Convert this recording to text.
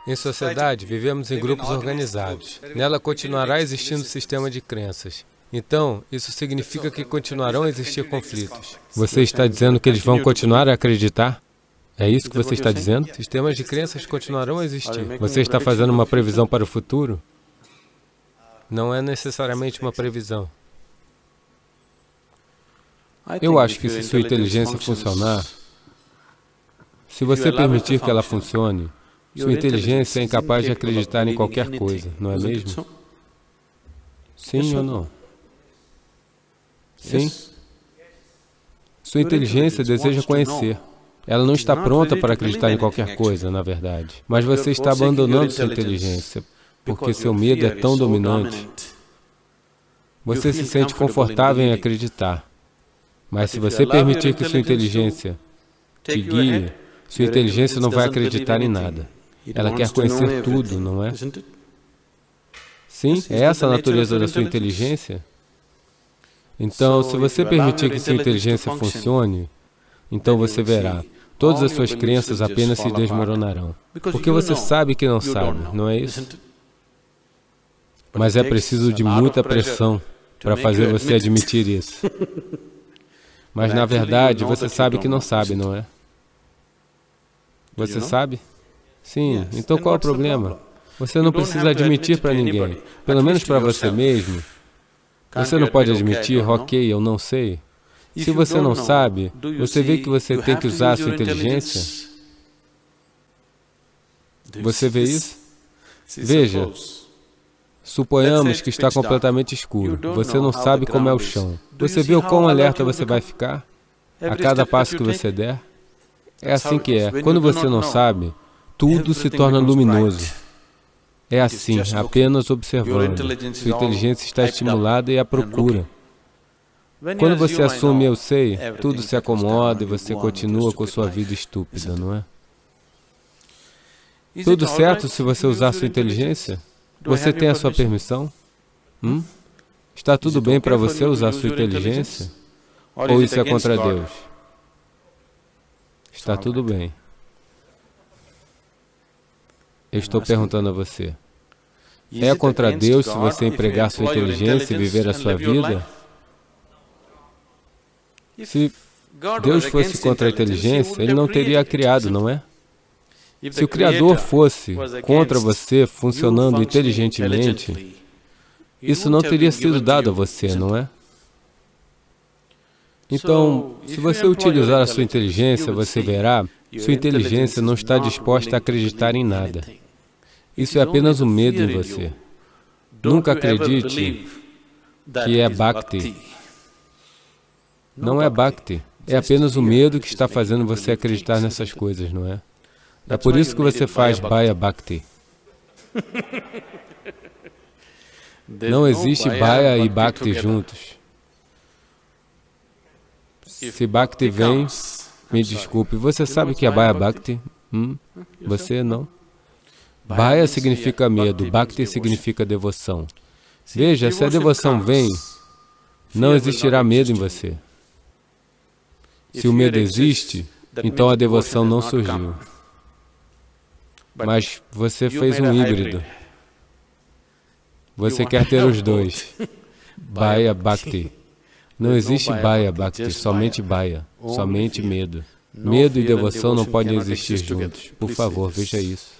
Em sociedade, vivemos em grupos organizados. Nela continuará existindo sistema de crenças. Então, isso significa que continuarão a existir conflitos. Você está dizendo que eles vão continuar a acreditar? É isso que você está dizendo? Sistemas de crenças continuarão a existir. Você está fazendo uma previsão para o futuro? Não é necessariamente uma previsão. Eu acho que se sua inteligência funcionar, se você permitir que ela funcione, sua inteligência é incapaz de acreditar em qualquer coisa, não é mesmo? Sim ou não? Sim. Sua inteligência deseja conhecer. Ela não está pronta para acreditar em qualquer coisa, na verdade. Mas você está abandonando sua inteligência, porque seu medo é tão dominante. Você se sente confortável em acreditar. Mas se você permitir que sua inteligência te guie, sua inteligência não vai acreditar em nada. Ela quer conhecer tudo, não é? Sim, é essa a natureza da sua inteligência? Então, se você permitir que sua inteligência funcione, então você verá, todas as suas crenças apenas se desmoronarão. Porque você sabe que não sabe, não é isso? Mas é preciso de muita pressão para fazer você admitir isso. Mas, na verdade, você sabe que não sabe, não é? Você sabe? Sim, então qual é o problema? Você não precisa admitir para ninguém, pelo menos para você mesmo. Você não pode admitir, ok, eu não sei. Se você não sabe, você vê que você tem que usar a sua inteligência? Você vê isso? Veja, suponhamos que está completamente escuro. Você não sabe como é o chão. Você vê o quão alerta você vai ficar a cada passo que você der? É assim que é. Quando você não sabe, tudo se torna luminoso. É assim, apenas observando. Sua inteligência está estimulada e à procura. Quando você assume eu sei, tudo se acomoda e você continua com sua vida estúpida, não é? Tudo certo se você usar sua inteligência? Você tem a sua permissão? Está tudo bem para você usar sua inteligência? Ou isso é contra Deus? Está tudo bem. Eu estou perguntando a você. É contra Deus se você empregar sua inteligência e viver a sua vida? Se Deus fosse contra a inteligência, Ele não teria a criado, não é? Se o Criador fosse contra você funcionando inteligentemente, isso não teria sido dado a você, não é? Então, se você utilizar a sua inteligência, você verá, sua inteligência não está disposta a acreditar em nada. Isso é apenas um medo em você. Nunca acredite que é Bhakti. Não é Bhakti. É apenas o medo que está fazendo você acreditar nessas coisas, não é? É por isso que você faz Bhaya Bhakti. Não existe Bhaya e Bhakti juntos. Se Bhakti vem, me desculpe, você sabe o que é Bhaya Bhakti? Você não? Bhaya significa medo, Bhakti significa devoção. Veja, se a devoção vem, não existirá medo em você. Se o medo existe, então a devoção não surgiu. Mas você fez um híbrido. Você quer ter os dois. Bhaya Bhakti. Não existe Bhaya Bhakti, somente Bhaya, somente medo. Medo e devoção não podem existir juntos. Por favor, veja isso.